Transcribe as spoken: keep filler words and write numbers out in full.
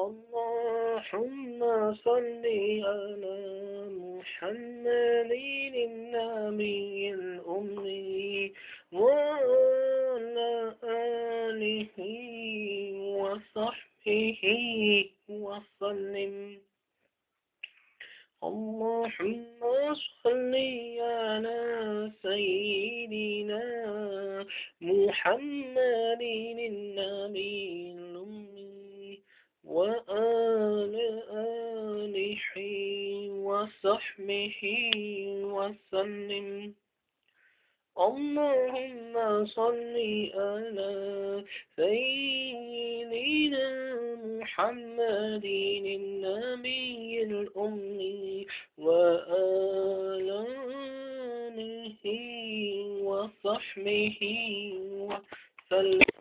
اللهم صل على محمد النبي الأمي وعلى آله وصحبه وسلم. اللهم صل على سيدنا محمد النبي الأمي وعلى آله وصحبه وسلم. اللهم صل على سيدنا محمد النبي الأمي وآله وصحبه وسلم.